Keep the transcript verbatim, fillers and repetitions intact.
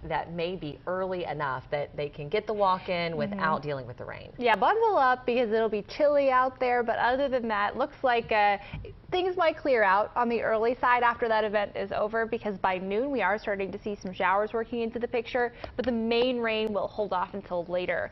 that may be early enough that they can get the walk in without Mm-hmm. dealing with the rain. Yeah, bundle up because it'll be chilly out there, but other than that, looks like uh, things might clear out on the early side after that event is over, because by noon we are starting to see some showers working into the picture, but the main rain will hold off until later.